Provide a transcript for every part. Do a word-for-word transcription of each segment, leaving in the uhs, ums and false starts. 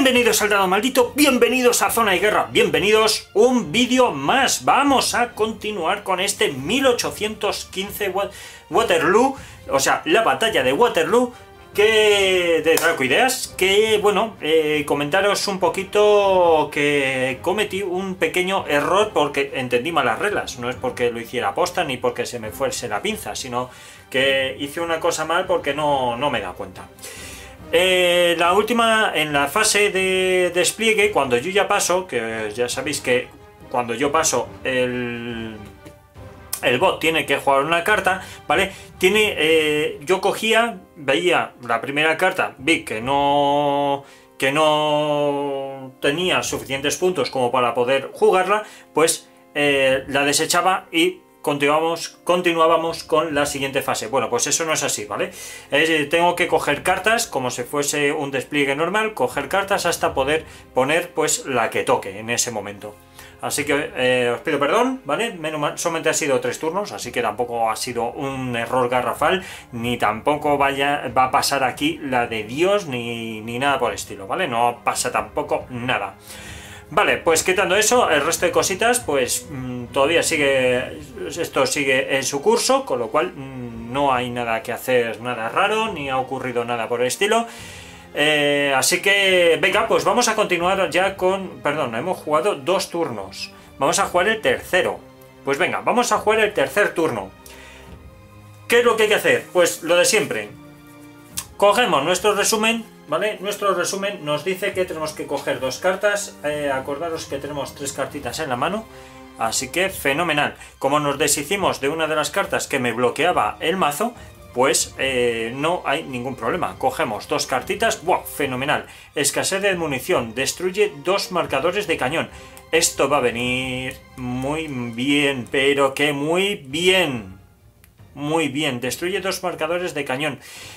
Bienvenidos al Dado Maldito, bienvenidos a Zona de Guerra, bienvenidos un vídeo más. Vamos a continuar con este mil ochocientos quince Waterloo, o sea, la batalla de Waterloo, que de Dracoideas, que bueno, eh, comentaros un poquito que cometí un pequeño error porque entendí mal las reglas. No es porque lo hiciera aposta ni porque se me fuese la pinza, sino que hice una cosa mal porque no, no me he dado cuenta. Eh, la última, en la fase de despliegue, cuando yo ya paso, que ya sabéis que cuando yo paso el, el bot tiene que jugar una carta, ¿vale? Tiene, eh, yo cogía, veía la primera carta, vi que no, que no tenía suficientes puntos como para poder jugarla, pues eh, la desechaba y Continuamos, continuábamos con la siguiente fase. Bueno, pues eso no es así, ¿vale? Es, tengo que coger cartas como si fuese un despliegue normal, coger cartas hasta poder poner pues la que toque en ese momento. Así que eh, os pido perdón, ¿vale? Menos mal, solamente ha sido tres turnos, así que tampoco ha sido un error garrafal, ni tampoco vaya, va a pasar aquí la de Dios, ni, ni nada por el estilo, ¿vale? No pasa tampoco nada. Vale, pues quitando eso, el resto de cositas, pues mmm, todavía sigue, esto sigue en su curso, con lo cual mmm, no hay nada que hacer, nada raro, ni ha ocurrido nada por el estilo. Eh, así que, venga, pues vamos a continuar ya con, perdón, hemos jugado dos turnos, vamos a jugar el tercero. Pues venga, vamos a jugar el tercer turno. ¿Qué es lo que hay que hacer? Pues lo de siempre. Cogemos nuestro resumen, ¿vale? Nuestro resumen nos dice que tenemos que coger dos cartas, eh, acordaros que tenemos tres cartitas en la mano, así que fenomenal. Como nos deshicimos de una de las cartas que me bloqueaba el mazo, pues eh, no hay ningún problema. Cogemos dos cartitas, ¡buah! Fenomenal. Escasez de munición, destruye dos marcadores de cañón. Esto va a venir muy bien, pero que muy bien. Muy bien, destruye dos marcadores de cañón.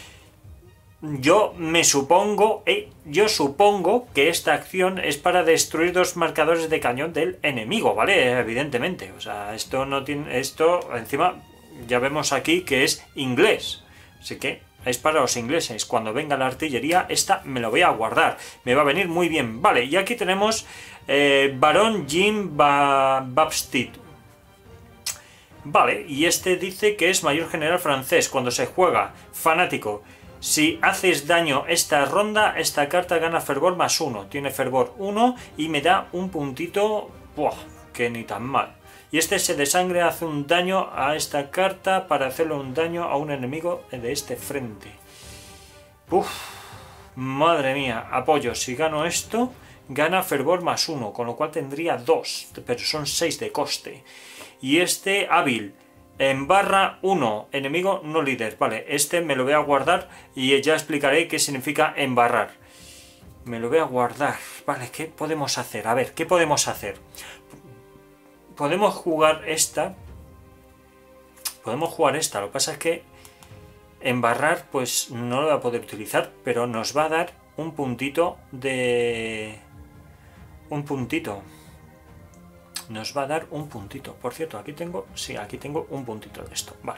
Yo me supongo, eh, yo supongo que esta acción es para destruir dos marcadores de cañón del enemigo, ¿vale? Evidentemente, o sea, esto no tiene, esto encima ya vemos aquí que es inglés, así que es para los ingleses. Cuando venga la artillería, esta me lo voy a guardar, me va a venir muy bien, vale. Y aquí tenemos eh, Barón Jim Baptiste. Vale, y este dice que es mayor general francés. Cuando se juega fanático, si haces daño esta ronda, esta carta gana fervor más uno. Tiene fervor uno y me da un puntito, ¡buah!, que ni tan mal. Y este se desangre, hace un daño a esta carta para hacerle un daño a un enemigo de este frente. Uf, madre mía, apoyo. Si gano esto, gana fervor más uno, con lo cual tendría dos, pero son seis de coste. Y este hábil. En barra uno, enemigo no líder. Vale, este me lo voy a guardar y ya explicaré qué significa embarrar. Me lo voy a guardar. Vale, ¿qué podemos hacer? A ver, ¿qué podemos hacer? Podemos jugar esta. Podemos jugar esta. Lo que pasa es que embarrar, pues no lo voy a poder utilizar, pero nos va a dar un puntito de... Un puntito. Nos va a dar un puntito. Por cierto, aquí tengo... Sí, aquí tengo un puntito de esto. Vale.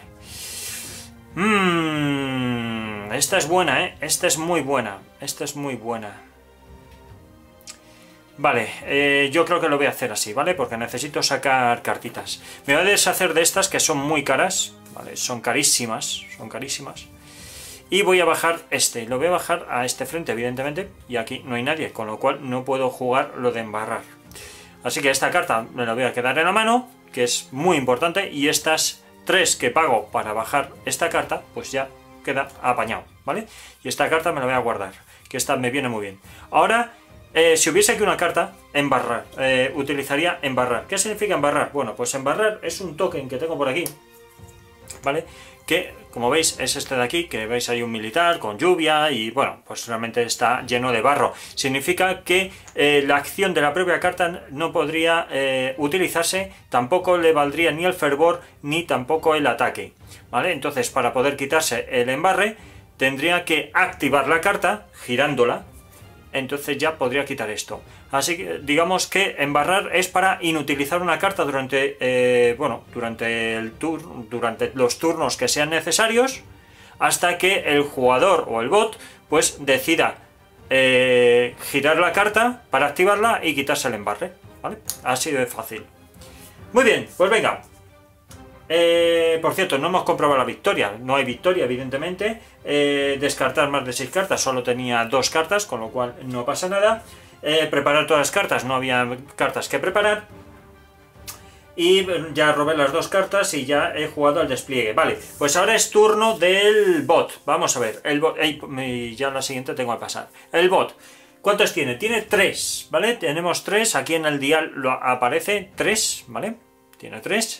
Mmm, esta es buena, ¿eh? Esta es muy buena. Esta es muy buena. Vale, eh, yo creo que lo voy a hacer así, ¿vale? Porque necesito sacar cartitas. Me voy a deshacer de estas que son muy caras. Vale, son carísimas. Son carísimas. Y voy a bajar este. Lo voy a bajar a este frente, evidentemente. Y aquí no hay nadie, con lo cual no puedo jugar lo de embarrar. Así que esta carta me la voy a quedar en la mano, que es muy importante, y estas tres que pago para bajar esta carta, pues ya queda apañado, ¿vale? Y esta carta me la voy a guardar, que esta me viene muy bien. Ahora, eh, si hubiese aquí una carta, embarrar, eh, utilizaría embarrar. ¿Qué significa embarrar? Bueno, pues embarrar es un token que tengo por aquí, ¿vale? Que, como veis, es este de aquí, que veis ahí un militar con lluvia y, bueno, pues realmente está lleno de barro. Significa que eh, la acción de la propia carta no podría eh, utilizarse, tampoco le valdría ni el fervor ni tampoco el ataque, ¿vale? Entonces, para poder quitarse el embarre, tendría que activar la carta girándola, entonces ya podría quitar esto. Así que digamos que embarrar es para inutilizar una carta durante eh, bueno, durante el tur durante los turnos que sean necesarios, hasta que el jugador o el bot pues decida eh, girar la carta para activarla y quitarse el embarre, ¿vale? Así de fácil. Muy bien, pues venga. Eh, por cierto, no hemos comprobado la victoria. No hay victoria, evidentemente. Eh, descartar más de seis cartas, solo tenía dos cartas, con lo cual no pasa nada. Eh, preparar todas las cartas, no había cartas que preparar. Y ya robé las dos cartas y ya he jugado al despliegue. Vale, pues ahora es turno del bot. Vamos a ver, el bot. Ey, ya en la siguiente tengo que pasar. El bot. ¿Cuántos tiene? Tiene tres, ¿vale? Tenemos tres. Aquí en el dial lo aparece tres, ¿vale? Tiene tres.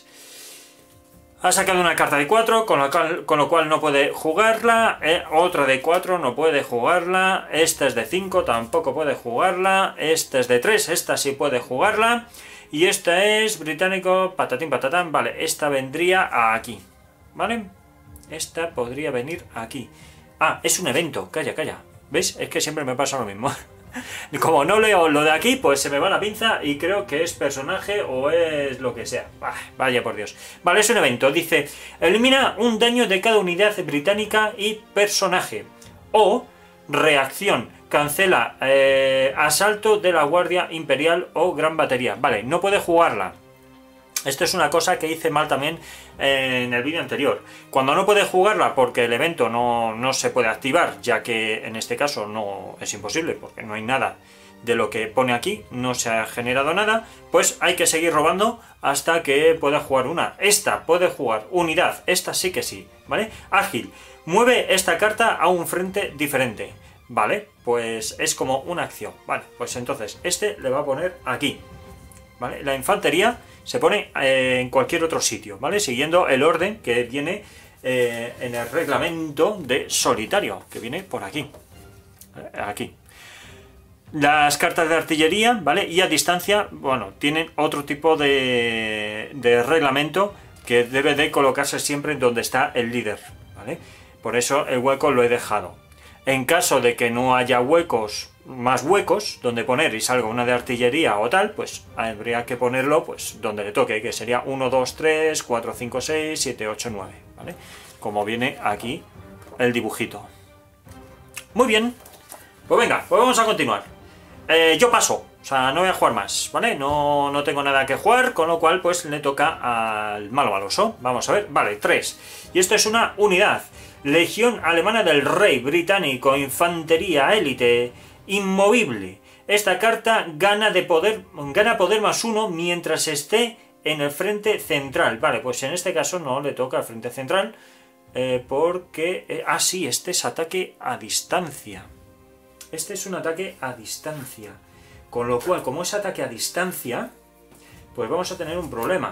Ha sacado una carta de cuatro, con lo cual, con lo cual no puede jugarla. Eh, otra de cuatro, no puede jugarla. Esta es de cinco, tampoco puede jugarla. Esta es de tres, esta sí puede jugarla. Y esta es británico, patatín patatán. Vale, esta vendría aquí, ¿vale? Esta podría venir aquí. Ah, es un evento, calla, calla. ¿Veis? Es que siempre me pasa lo mismo. Como no leo lo de aquí, pues se me va la pinza y creo que es personaje o es lo que sea. Bah, vaya por Dios. Vale, es un evento. Dice, elimina un daño de cada unidad británica y personaje. O, reacción, cancela eh, asalto de la Guardia Imperial o Gran Batería. Vale, no puede jugarla. Esto es una cosa que hice mal también en el vídeo anterior. Cuando no puede jugarla porque el evento no, no se puede activar, ya que en este caso no es imposible, porque no hay nada de lo que pone aquí, no se ha generado nada, pues hay que seguir robando hasta que pueda jugar una. Esta puede jugar unidad, esta sí que sí, ¿vale? Ágil, mueve esta carta a un frente diferente, ¿vale? Pues es como una acción, ¿vale? Pues entonces este le va a poner aquí, ¿vale? La infantería se pone eh, en cualquier otro sitio, ¿vale? Siguiendo el orden que viene eh, en el reglamento de solitario, que viene por aquí. Eh, aquí. Las cartas de artillería, ¿vale? Y a distancia, bueno, tienen otro tipo de, de reglamento que debe de colocarse siempre donde está el líder, ¿vale? Por eso el hueco lo he dejado. En caso de que no haya huecos, más huecos donde poner y salga una de artillería o tal, pues habría que ponerlo pues donde le toque, que sería uno, dos, tres, cuatro, cinco, seis, siete, ocho, nueve, ¿vale? Como viene aquí el dibujito. Muy bien, pues venga, pues vamos a continuar. Eh, yo paso, o sea, no voy a jugar más, ¿vale? No, no tengo nada que jugar, con lo cual pues le toca al malo maloso. Vamos a ver, vale, tres. Y esto es una unidad. Legión Alemana del Rey Británico, Infantería Élite, inmovible. Esta carta gana de poder, gana poder más uno mientras esté en el frente central. Vale, pues en este caso no le toca al frente central, eh, porque... Eh, ah, sí, este es ataque a distancia. Este es un ataque a distancia. Con lo cual, como es ataque a distancia, pues vamos a tener un problema.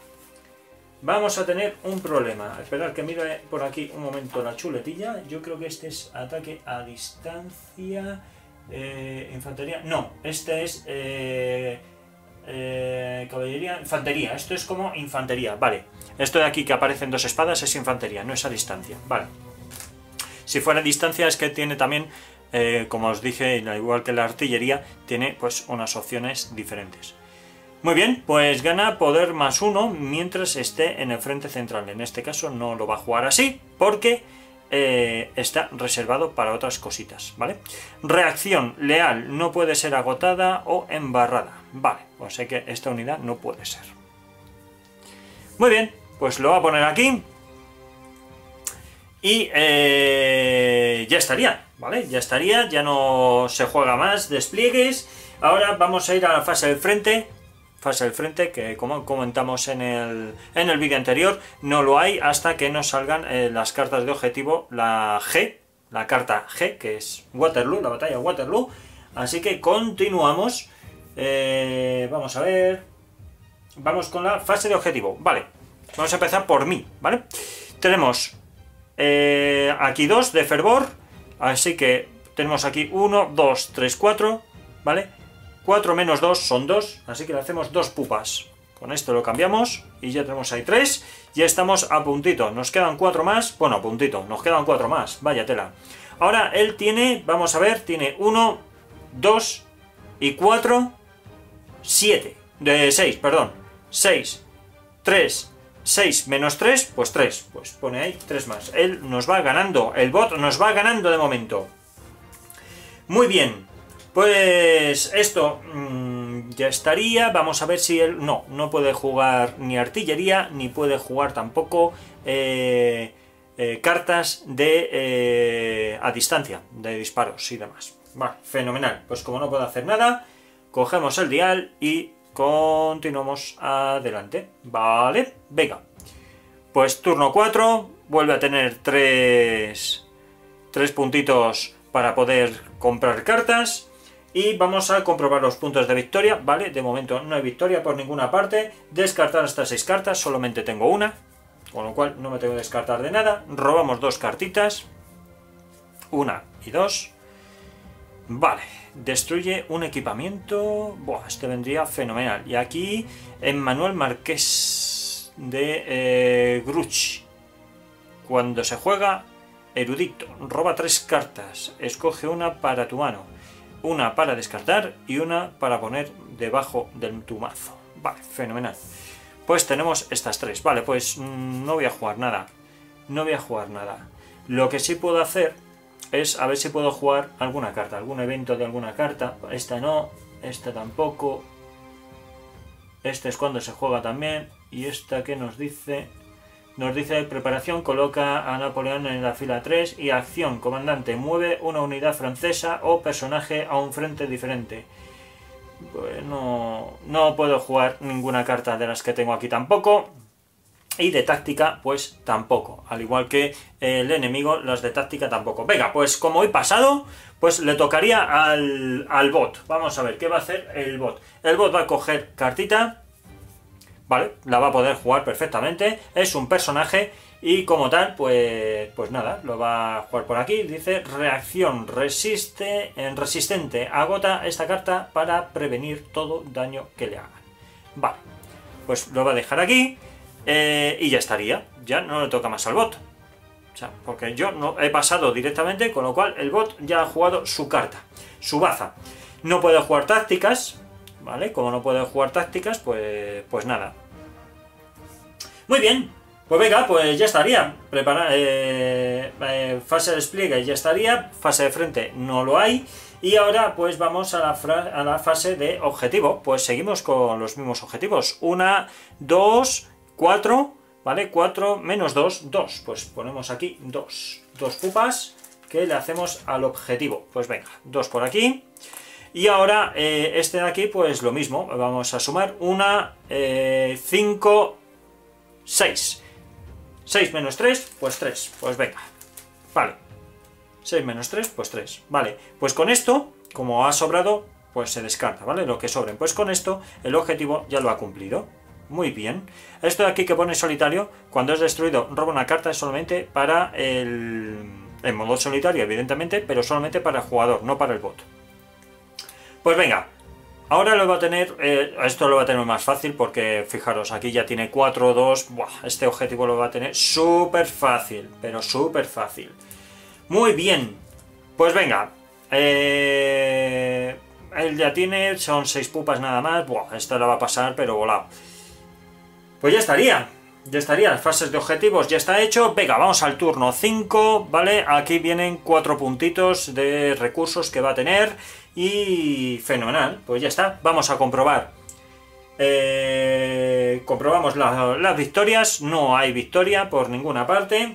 Vamos a tener un problema. Esperad que mire por aquí un momento la chuletilla. Yo creo que este es ataque a distancia... Eh, infantería, no, este es eh, eh, caballería, infantería, esto es como infantería, vale, esto de aquí que aparecen dos espadas es infantería, no es a distancia, vale. Si fuera a distancia es que tiene también, eh, como os dije, igual que la artillería, tiene pues unas opciones diferentes. Muy bien, pues gana poder más uno mientras esté en el frente central, en este caso no lo va a jugar así, porque... Eh, está reservado para otras cositas, ¿vale? Reacción leal, no puede ser agotada o embarrada. Vale, pues sé que esta unidad no puede ser. Muy bien, pues lo voy a poner aquí. Y eh, ya estaría, ¿vale? Ya estaría, ya no se juega más despliegues. Ahora vamos a ir a la fase del frente. Fase del frente, que como comentamos en el, en el vídeo anterior, no lo hay hasta que nos salgan eh, las cartas de objetivo, la G, la carta G, que es Waterloo, la batalla de Waterloo. Así que continuamos. Eh, vamos a ver. Vamos con la fase de objetivo. Vale, vamos a empezar por mí, ¿vale? Tenemos eh, aquí dos de fervor, así que tenemos aquí uno, dos, tres, cuatro, ¿vale? cuatro menos dos son dos, así que le hacemos dos pupas. Con esto lo cambiamos y ya tenemos ahí tres. Ya estamos a puntito. Nos quedan cuatro más. Bueno, a puntito. Nos quedan cuatro más. Vaya tela. Ahora él tiene, vamos a ver, tiene uno, dos y cuatro, siete. De seis, perdón. seis, tres, seis menos tres, pues tres. Pues pone ahí tres más. Él nos va ganando. El bot nos va ganando de momento. Muy bien, pues esto mmm, ya estaría. Vamos a ver si él... No, no puede jugar ni artillería, ni puede jugar tampoco eh, eh, cartas de eh, a distancia, de disparos y demás. Vale, fenomenal. Pues como no puedo hacer nada, cogemos el dial y continuamos adelante. Vale, venga. Pues turno cuatro, vuelve a tener tres, tres puntitos para poder comprar cartas. Y vamos a comprobar los puntos de victoria, ¿vale? De momento no hay victoria por ninguna parte. Descartar hasta seis cartas, solamente tengo una. Con lo cual no me tengo que descartar de nada. Robamos dos cartitas. Una y dos. Vale, destruye un equipamiento. Buah, este vendría fenomenal. Y aquí, Emmanuel Marqués de eh, Gruch. Cuando se juega, erudito. Roba tres cartas. Escoge una para tu mano. Una para descartar y una para poner debajo de tu mazo. Vale, fenomenal. Pues tenemos estas tres. Vale, pues mmm, no voy a jugar nada. No voy a jugar nada. Lo que sí puedo hacer es a ver si puedo jugar alguna carta. Algún evento de alguna carta. Esta no. Esta tampoco. Este es cuando se juega también. Y esta que nos dice... Nos dice preparación, coloca a Napoleón en la fila tres y acción, comandante, mueve una unidad francesa o personaje a un frente diferente. Bueno, no puedo jugar ninguna carta de las que tengo aquí tampoco. Y de táctica, pues tampoco. Al igual que el enemigo, las de táctica tampoco. Venga, pues como he pasado, pues le tocaría al, al bot. Vamos a ver, ¿qué va a hacer el bot? El bot va a coger cartita. Vale, la va a poder jugar perfectamente, es un personaje y como tal, pues, pues nada, lo va a jugar por aquí. Dice reacción, resiste, en resistente, agota esta carta para prevenir todo daño que le hagan. Vale, pues lo va a dejar aquí eh, y ya estaría, ya no le toca más al bot. O sea, porque yo no he pasado directamente, con lo cual el bot ya ha jugado su carta, su baza. No puede jugar tácticas. ¿Vale? Como no puede jugar tácticas, pues, pues nada. Muy bien, pues venga, pues ya estaría. Prepara, eh, eh, fase de despliegue ya estaría, fase de frente no lo hay. Y ahora pues vamos a la, a la fase de objetivo. Pues seguimos con los mismos objetivos. Una, dos, cuatro, ¿vale? Cuatro menos dos, dos. Pues ponemos aquí dos. Dos pupas que le hacemos al objetivo. Pues venga, dos por aquí. Y ahora, eh, este de aquí, pues lo mismo, vamos a sumar una, cinco, seis. seis menos tres, pues tres, pues venga. Vale, seis menos tres, pues tres. Vale, pues con esto, como ha sobrado, pues se descarta, ¿vale? Lo que sobren. Pues con esto, el objetivo ya lo ha cumplido. Muy bien. Esto de aquí que pone solitario, cuando es destruido, roba una carta solamente para el... en modo solitario, evidentemente, pero solamente para el jugador, no para el bot. Pues venga, ahora lo va a tener, eh, esto lo va a tener más fácil porque fijaros, aquí ya tiene cuatro, dos, buah, este objetivo lo va a tener súper fácil, pero súper fácil. Muy bien, pues venga, eh, él ya tiene, son seis pupas nada más, buah, esta la va a pasar pero volado. Pues ya estaría, ya estaría, las fases de objetivos ya está hecho. Venga, vamos al turno cinco, ¿vale? Aquí vienen cuatro puntitos de recursos que va a tener. Y fenomenal, pues ya está, vamos a comprobar. Eh, comprobamos la, las victorias, no hay victoria por ninguna parte.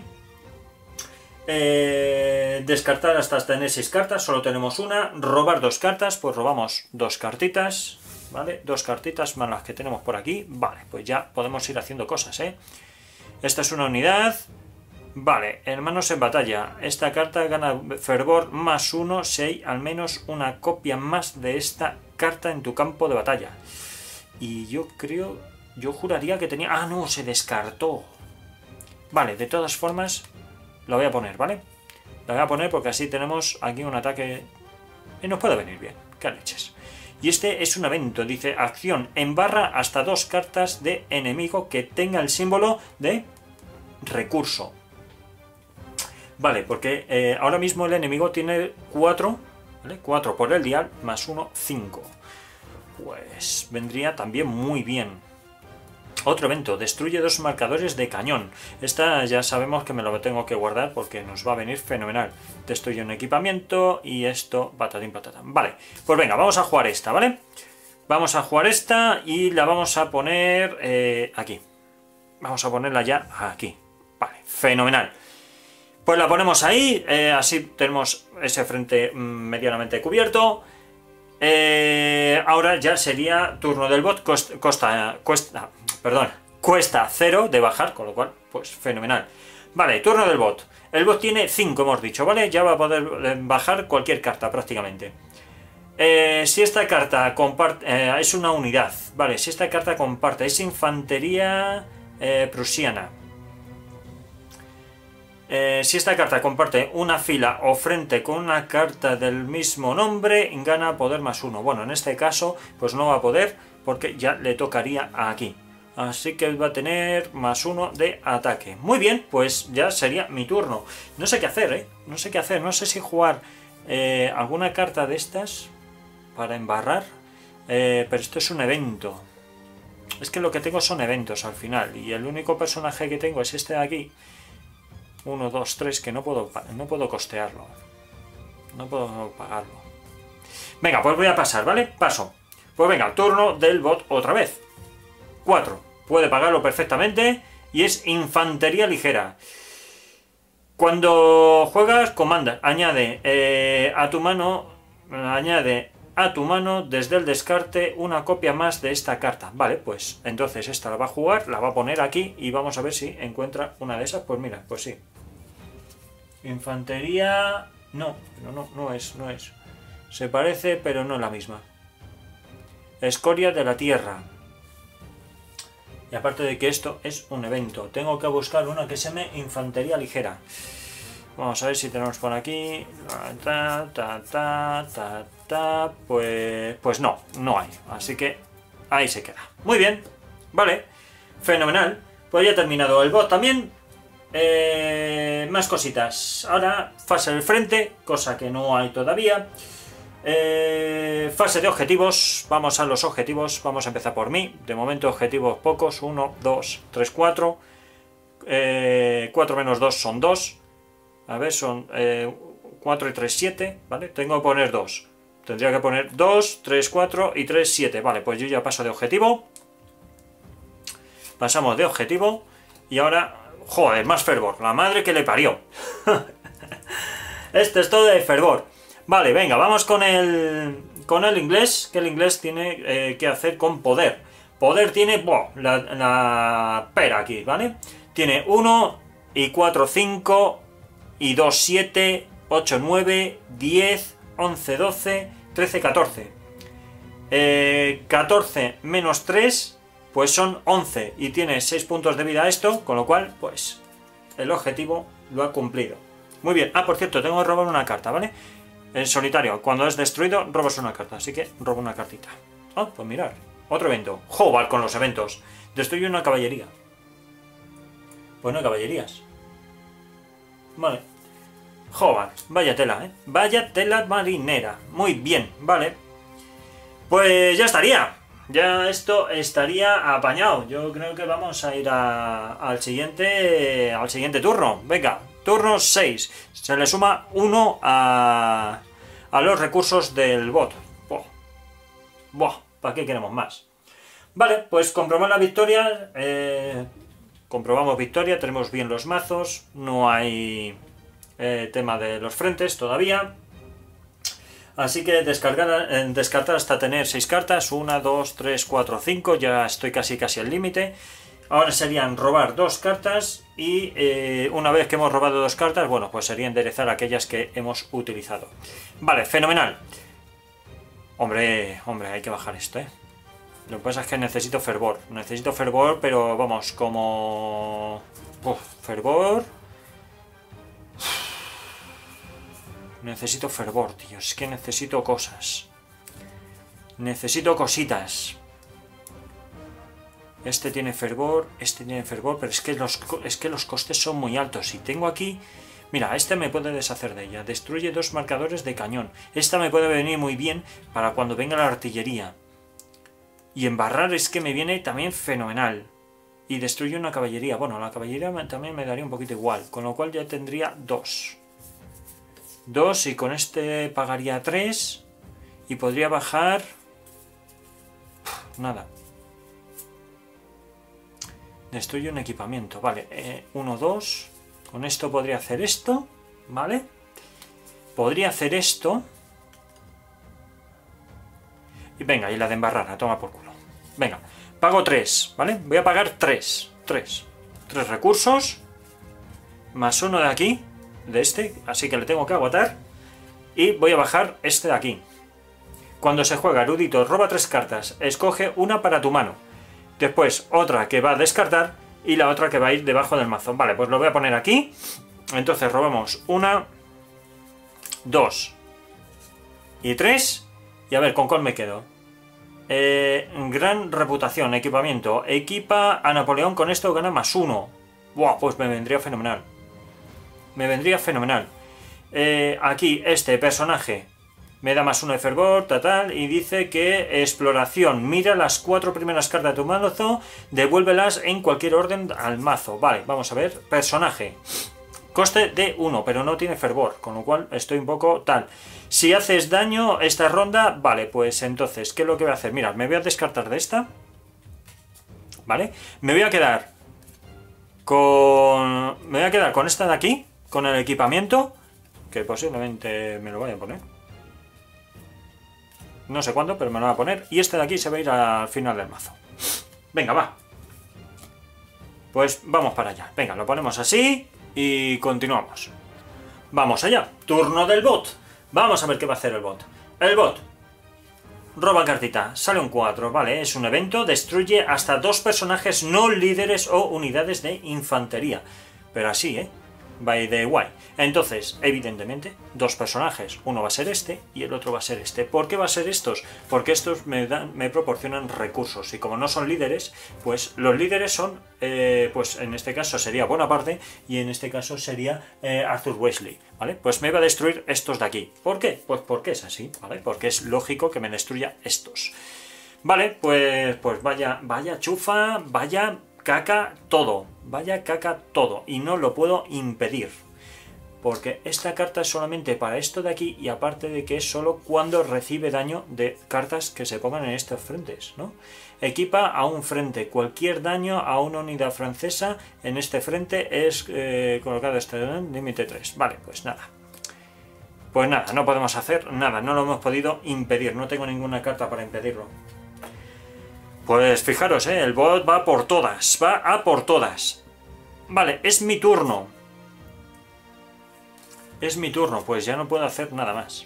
Eh, descartar hasta tener seis cartas, solo tenemos una. Robar dos cartas, pues robamos dos cartitas, ¿vale? Dos cartitas más las que tenemos por aquí, vale, pues ya podemos ir haciendo cosas, ¿eh? Esta es una unidad. Vale, hermanos en batalla. Esta carta gana fervor más uno si hay al menos una copia más de esta carta en tu campo de batalla. Y yo creo... Yo juraría que tenía... Ah, no, se descartó. Vale, de todas formas, la voy a poner, ¿vale? La voy a poner porque así tenemos aquí un ataque... Y nos puede venir bien. ¡Qué leches! Y este es un evento, dice acción. Embarra hasta dos cartas de enemigo que tenga el símbolo de recurso. Vale, porque eh, ahora mismo el enemigo tiene cuatro, ¿vale? cuatro por el dial, más uno, cinco. Pues vendría también muy bien. Otro evento, destruye dos marcadores de cañón. Esta ya sabemos que me lo tengo que guardar porque nos va a venir fenomenal. Destruye un equipamiento y esto, patatín patatán. Vale, pues venga, vamos a jugar esta, ¿vale? Vamos a jugar esta y la vamos a poner eh, aquí. Vamos a ponerla ya aquí. Vale, fenomenal. Pues la ponemos ahí, eh, así tenemos ese frente medianamente cubierto. Eh, ahora ya sería turno del bot, costa, costa, cuesta, perdón, cuesta cero de bajar, con lo cual, pues fenomenal. Vale, turno del bot. El bot tiene cinco, hemos dicho, ¿vale? Ya va a poder bajar cualquier carta prácticamente. Eh, si esta carta comparte, eh, es una unidad, vale, si esta carta comparte, es infantería eh, prusiana. Eh, si esta carta comparte una fila o frente con una carta del mismo nombre, gana poder más uno. Bueno, en este caso, pues no va a poder porque ya le tocaría aquí. Así que va a tener más uno de ataque. Muy bien, pues ya sería mi turno. No sé qué hacer, ¿eh? No sé qué hacer. No sé si jugar eh, alguna carta de estas para embarrar. Eh, pero esto es un evento. Es que lo que tengo son eventos al final. Y el único personaje que tengo es este de aquí. uno, dos, tres, que no puedo, no puedo costearlo. No puedo pagarlo. Venga, pues voy a pasar, ¿vale? Paso. Pues venga, turno del bot otra vez. cuatro. Puede pagarlo perfectamente. Y es infantería ligera. Cuando juegas, comanda. Añade eh, a tu mano. Añade a tu mano desde el descarte una copia más de esta carta. Vale, pues entonces esta la va a jugar, la va a poner aquí y vamos a ver si encuentra una de esas. Pues mira, pues sí. Infantería... No, no, no, no es, no es. Se parece, pero no es la misma. Escoria de la tierra. Y aparte de que esto es un evento, tengo que buscar una que se llame infantería ligera. Vamos a ver si tenemos por aquí. Ta, ta, ta, ta, ta. Pues, pues no, no hay. Así que ahí se queda. Muy bien, vale, fenomenal. Pues ya he terminado el bot también. Eh, más cositas. Ahora, fase del frente, cosa que no hay todavía. Eh, fase de objetivos. Vamos a los objetivos. Vamos a empezar por mí. De momento, objetivos pocos. uno, dos, tres, cuatro. Eh, cuatro menos dos son dos. A ver, son eh, cuatro y tres, siete. ¿Vale? Tengo que poner dos. Tendría que poner dos, tres, cuatro y tres, siete. Vale, pues yo ya paso de objetivo. Pasamos de objetivo. Y ahora... Joder, más fervor. La madre que le parió. Este es todo de fervor. Vale, venga, vamos con el... Con el inglés. Que el inglés tiene eh, que hacer con poder. Poder tiene... Boh, la, la pera aquí, ¿vale? Tiene uno y cuatro, cinco y dos, siete, ocho, nueve, diez, once, doce, trece, catorce. Eh, catorce menos tres... Pues son once y tiene seis puntos de vida esto, con lo cual, pues, el objetivo lo ha cumplido. Muy bien. Ah, por cierto, tengo que robar una carta, ¿vale? En solitario, cuando es destruido, robas una carta, así que robo una cartita. Ah, pues mirar. Otro evento. Joder, con los eventos. Destruye una caballería. Pues no hay caballerías. Vale. Joder, vaya tela, ¿eh? Vaya tela marinera. Muy bien, vale. Pues ya estaría. Ya esto estaría apañado. Yo creo que vamos a ir a, al siguiente al siguiente turno. Venga, turno seis. Se le suma uno a, a los recursos del bot. Buah, Buah, ¿para qué queremos más? Vale, pues comprobamos la victoria. Eh, comprobamos victoria, tenemos bien los mazos. No hay eh, tema de los frentes todavía. Así que descargar, eh, descartar hasta tener seis cartas, uno, dos, tres, cuatro, cinco, ya estoy casi casi al límite. Ahora serían robar dos cartas y eh, una vez que hemos robado dos cartas, bueno, pues sería enderezar aquellas que hemos utilizado. Vale, fenomenal. Hombre, hombre, hay que bajar esto, ¿eh? Lo que pasa es que necesito fervor, necesito fervor, pero vamos, como... Uf, fervor... Necesito fervor, tío. Es que necesito cosas. Necesito cositas. Este tiene fervor, este tiene fervor, pero es que los, es que los costes son muy altos. Y tengo aquí... Mira, este me puede deshacer de ella. Destruye dos marcadores de cañón. Esta me puede venir muy bien para cuando venga la artillería. Y embarrar es que me viene también fenomenal. Y destruye una caballería. Bueno, la caballería también me daría un poquito igual. Con lo cual ya tendría dos. dos y con este pagaría tres. Y podría bajar... Uf, nada. Destruye un equipamiento. Vale, eh, uno, dos. Con esto podría hacer esto. ¿Vale? Podría hacer esto. Y venga, y la de embarrar, a toma por culo. Venga, pago tres, ¿vale? Voy a pagar tres. tres. tres recursos. Más uno de aquí. De este. Así que le tengo que agotar. Y voy a bajar este de aquí. Cuando se juega erudito, roba tres cartas. Escoge una para tu mano. Después otra que va a descartar. Y la otra que va a ir debajo del mazo. Vale, pues lo voy a poner aquí. Entonces robamos una, dos y tres. Y a ver, ¿con cuál me quedo? Eh, gran reputación, equipamiento. Equipa a Napoleón, con esto gana más uno. Buah, pues me vendría fenomenal. Me vendría fenomenal. Eh, aquí este personaje me da más uno de fervor, tal, y dice que exploración. Mira las cuatro primeras cartas de tu mazo, devuélvelas en cualquier orden al mazo. Vale, vamos a ver. Personaje. Coste de uno, pero no tiene fervor, con lo cual estoy un poco tal. Si haces daño esta ronda, vale, pues entonces, ¿qué es lo que voy a hacer? Mira, me voy a descartar de esta. ¿Vale? Me voy a quedar con... Me voy a quedar con esta de aquí, con el equipamiento, que posiblemente me lo vaya a poner. No sé cuándo, pero me lo voy a poner. Y este de aquí se va a ir al final del mazo. Venga, va. Pues vamos para allá. Venga, lo ponemos así y continuamos. Vamos allá. Turno del bot. Vamos a ver qué va a hacer el bot. El bot. Roba cartita. Sale un cuatro. Vale, es un evento. Destruye hasta dos personajes no líderes o unidades de infantería. Pero así, ¿eh? By the way. Entonces, evidentemente, dos personajes. Uno va a ser este y el otro va a ser este. ¿Por qué va a ser estos? Porque estos me, dan, me proporcionan recursos. Y como no son líderes, pues los líderes son, eh, pues en este caso sería Bonaparte y en este caso sería eh, Arthur Wesley. ¿Vale? Pues me va a destruir estos de aquí. ¿Por qué? Pues porque es así, ¿vale? Porque es lógico que me destruya estos. Vale, pues, pues vaya, vaya chufa, vaya caca todo. Vaya caca todo. Y no lo puedo impedir. Porque esta carta es solamente para esto de aquí y aparte de que es solo cuando recibe daño de cartas que se pongan en estos frentes, ¿no? Equipa a un frente. Cualquier daño a una unidad francesa en este frente es eh, colocado este límite tres. Vale, pues nada. Pues nada, no podemos hacer nada. No lo hemos podido impedir. No tengo ninguna carta para impedirlo. Pues fijaros, ¿eh? El bot va por todas. Va a por todas. Vale, es mi turno. Es mi turno, pues ya no puedo hacer nada más.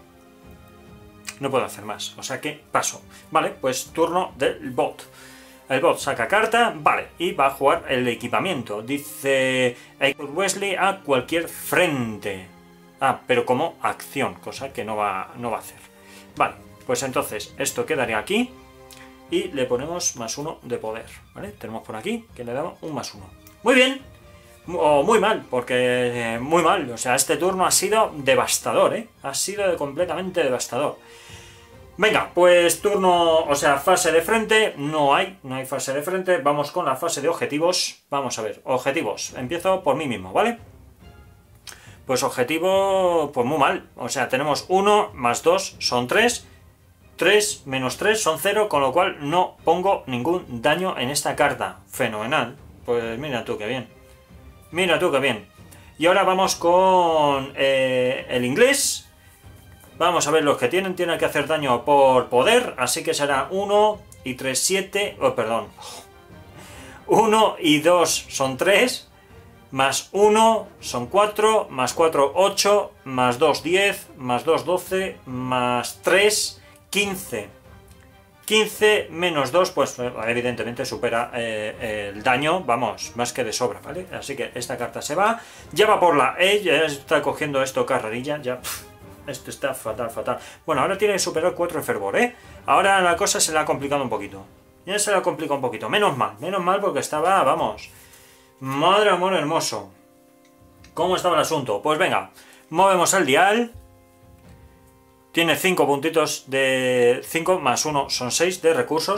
No puedo hacer más, o sea que paso. Vale, pues turno del bot. El bot saca carta, vale, y va a jugar el equipamiento. Dice Arthur Wesley a cualquier frente. Ah, pero como acción, cosa que no va, no va a hacer. Vale, pues entonces esto quedaría aquí. Y le ponemos más uno de poder, ¿vale? Tenemos por aquí que le damos un más uno. Muy bien. O muy mal, porque eh, muy mal, o sea, este turno ha sido devastador, ¿eh? Ha sido completamente devastador. Venga, pues turno, o sea, fase de frente, no hay, no hay fase de frente, vamos con la fase de objetivos. Vamos a ver, objetivos, empiezo por mí mismo, ¿vale? Pues objetivo, pues muy mal, o sea, tenemos uno más dos son tres, tres menos tres son cero, con lo cual no pongo ningún daño en esta carta. Fenomenal, pues mira tú qué bien. Mira tú qué bien. Y ahora vamos con eh, el inglés. Vamos a ver los que tienen. Tienen que hacer daño por poder. Así que será uno y tres, siete. Oh, perdón. uno y dos son tres. Más uno son cuatro. Más cuatro, ocho. Más dos, diez. Más dos, doce. Más tres, quince. quince menos dos, pues evidentemente supera eh, el daño, vamos, más que de sobra, ¿vale? Así que esta carta se va, ya va por la E, ya está cogiendo esto carrerilla, ya, pff, esto está fatal, fatal. Bueno, ahora tiene que superar cuatro de fervor, ¿eh? Ahora la cosa se le ha complicado un poquito, ya se le ha complicado un poquito, menos mal, menos mal porque estaba, vamos, madre amor hermoso. ¿Cómo estaba el asunto? Pues venga, movemos el dial. Tiene cinco puntitos de cinco más uno son seis de recursos,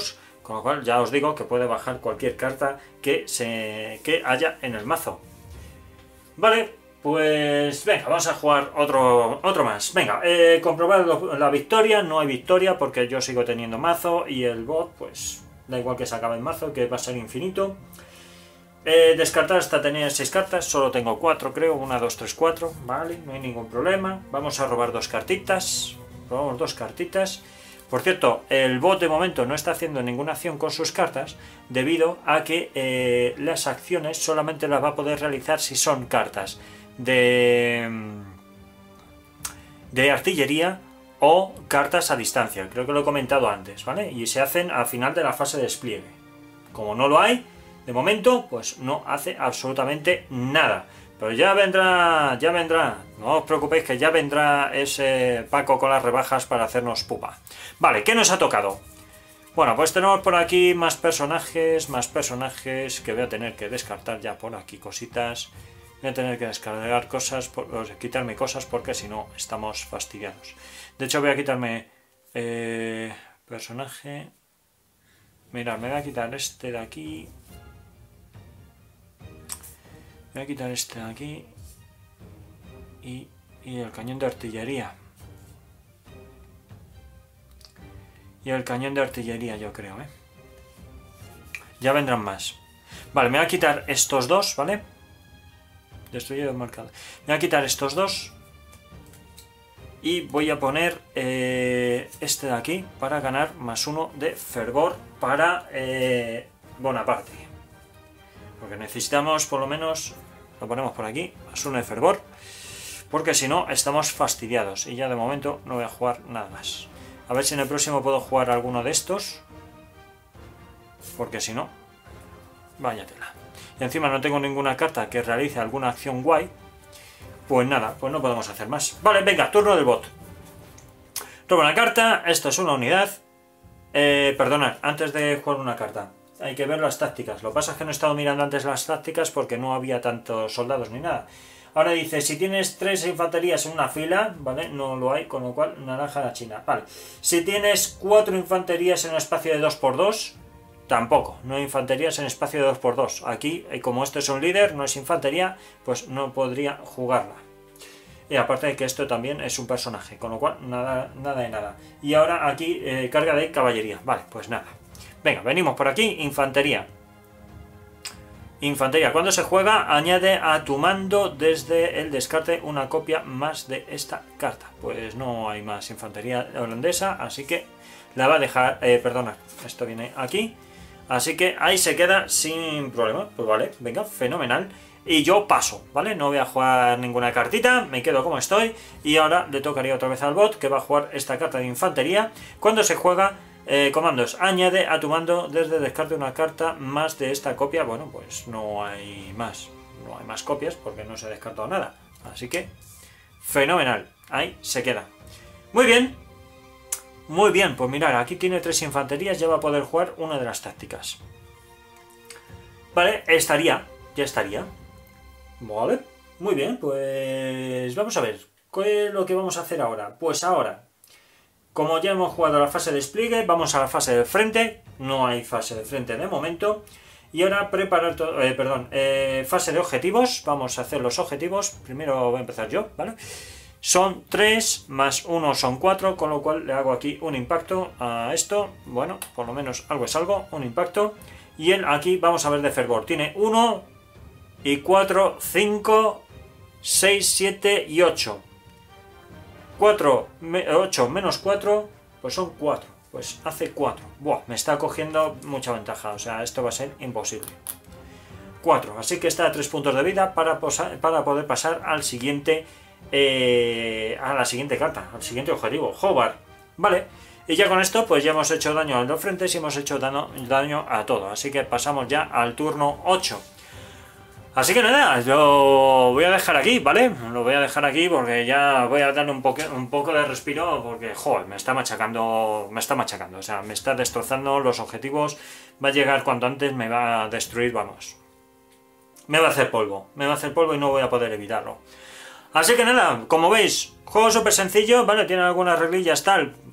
Con lo cual ya os digo que puede bajar cualquier carta que, se, que haya en el mazo. Vale, pues venga, vamos a jugar otro, otro más. Venga, eh, comprobar la victoria. No hay victoria porque yo sigo teniendo mazo y el bot, pues da igual que se acabe el mazo, que va a ser infinito. Eh, descartar hasta tener seis cartas, solo tengo cuatro creo, una, dos, tres, cuatro, vale, no hay ningún problema. Vamos a robar dos cartitas, robamos dos cartitas. Por cierto, el bot de momento no está haciendo ninguna acción con sus cartas debido a que eh, las acciones solamente las va a poder realizar si son cartas de, de artillería o cartas a distancia. Creo que lo he comentado antes, ¿vale? Y se hacen al final de la fase de despliegue. Como no lo hay, de momento, pues no hace absolutamente nada. Pero ya vendrá, ya vendrá, no os preocupéis que ya vendrá ese Paco con las rebajas para hacernos pupa. Vale, ¿qué nos ha tocado? Bueno, pues tenemos por aquí más personajes, más personajes que voy a tener que descartar ya por aquí cositas. Voy a tener que descargar cosas, por, o sea, quitarme cosas porque si no estamos fastidiados. De hecho voy a quitarme eh, personaje. Mirad, me voy a quitar este de aquí. Voy a quitar este de aquí y, y el cañón de artillería. Y el cañón de artillería yo creo, ¿eh? Ya vendrán más. Vale, me voy a quitar estos dos, ¿vale? Destruido marcado. Me voy a quitar estos dos y voy a poner eh, este de aquí para ganar más uno de fervor para eh, Bonaparte. Porque necesitamos por lo menos, lo ponemos por aquí, más uno de fervor, porque si no estamos fastidiados y ya de momento no voy a jugar nada más. A ver si en el próximo puedo jugar alguno de estos, porque si no, vaya tela. Y encima no tengo ninguna carta que realice alguna acción guay, pues nada, pues no podemos hacer más. Vale, venga, turno del bot. Robo una carta, esto es una unidad. Eh, perdonad, antes de jugar una carta hay que ver las tácticas. Lo que pasa es que no he estado mirando antes las tácticas porque no había tantos soldados ni nada. Ahora dice, si tienes tres infanterías en una fila, ¿vale? No lo hay, con lo cual naranja a la china. Vale. Si tienes cuatro infanterías en un espacio de dos por dos, tampoco. No hay infanterías en espacio de dos por dos. Aquí, como esto es un líder, no es infantería, pues no podría jugarla. Y aparte de que esto también es un personaje, con lo cual nada, nada de nada. Y ahora aquí, eh, carga de caballería. Vale, pues nada. Venga, venimos por aquí, infantería. Infantería, cuando se juega, añade a tu mando desde el descarte una copia más de esta carta. Pues no hay más infantería holandesa, así que la va a dejar, eh, perdona, esto viene aquí. Así que ahí se queda sin problema. Pues vale, venga, fenomenal. Y yo paso, ¿vale? No voy a jugar ninguna cartita, me quedo como estoy. Y ahora le tocaría otra vez al bot, que va a jugar esta carta de infantería. Cuando se juega... Eh, comandos, añade a tu mando desde descarte una carta más de esta copia. Bueno, pues no hay más, no hay más copias porque no se ha descartado nada. Así que, fenomenal, ahí se queda. Muy bien, muy bien, pues mirad, aquí tiene tres infanterías, ya va a poder jugar una de las tácticas. Vale, estaría, ya estaría. Vale, muy bien, pues vamos a ver, ¿qué es lo que vamos a hacer ahora? Pues ahora... Como ya hemos jugado la fase de despliegue, vamos a la fase de frente. No hay fase de frente de momento. Y ahora preparar todo, eh, perdón, eh, fase de objetivos. Vamos a hacer los objetivos. Primero voy a empezar yo, ¿vale? Son tres, más uno son cuatro, con lo cual le hago aquí un impacto a esto. Bueno, por lo menos algo es algo, un impacto. Y él aquí, vamos a ver de fervor. Tiene uno y cuatro, cinco, seis, siete y ocho. cuatro, ocho menos cuatro, pues son cuatro. Pues hace cuatro. Buah, me está cogiendo mucha ventaja. O sea, esto va a ser imposible. cuatro. Así que está a tres puntos de vida para, para poder pasar al siguiente... Eh, a la siguiente carta, al siguiente objetivo. Hobart. Vale. Y ya con esto, pues ya hemos hecho daño a los frentes y hemos hecho daño, daño a todo. Así que pasamos ya al turno ocho. Así que nada, yo voy a dejar aquí, ¿vale? Lo voy a dejar aquí porque ya voy a darle un, poque, un poco de respiro porque, joder, me está machacando, me está machacando, o sea, me está destrozando los objetivos, va a llegar cuanto antes, me va a destruir, vamos. Me va a hacer polvo, me va a hacer polvo y no voy a poder evitarlo. Así que nada, como veis, juego súper sencillo, ¿vale? Tiene algunas reglillas tal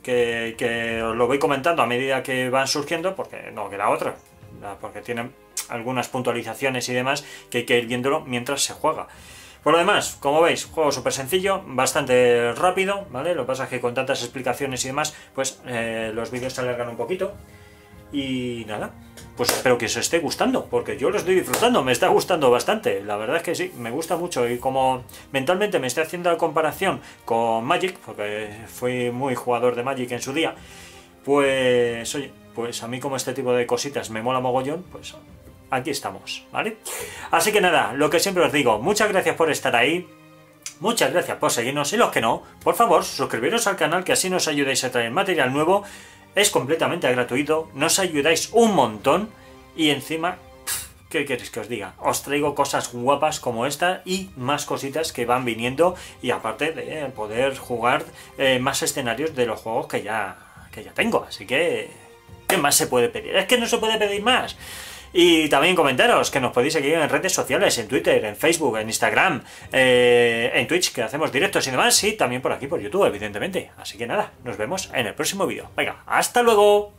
que, que os lo voy comentando a medida que van surgiendo, porque no queda otra, porque tienen algunas puntualizaciones y demás que hay que ir viéndolo mientras se juega. Por lo demás, como veis, juego súper sencillo, bastante rápido, ¿vale? Lo que pasa es que con tantas explicaciones y demás, pues eh, los vídeos se alargan un poquito. Y nada, pues espero que os esté gustando, porque yo lo estoy disfrutando, me está gustando bastante, la verdad es que sí, me gusta mucho. Y como mentalmente me estoy haciendo la comparación con Magic, porque fui muy jugador de Magic en su día, pues oye, pues a mí como este tipo de cositas me mola mogollón, pues aquí estamos, ¿vale? Así que nada, lo que siempre os digo, muchas gracias por estar ahí, muchas gracias por seguirnos, y los que no, por favor, suscribiros al canal, que así nos ayudáis a traer material nuevo. Es completamente gratuito, nos ayudáis un montón y encima, ¿qué queréis que os diga? Os traigo cosas guapas como esta y más cositas que van viniendo, y aparte de poder jugar eh, más escenarios de los juegos que ya, que ya tengo. Así que, ¿qué más se puede pedir? Es que no se puede pedir más. Y también comentaros que nos podéis seguir en redes sociales, en Twitter, en Facebook, en Instagram, eh, en Twitch, que hacemos directos y demás, y también por aquí, por YouTube, evidentemente. Así que nada, nos vemos en el próximo vídeo. Venga, ¡hasta luego!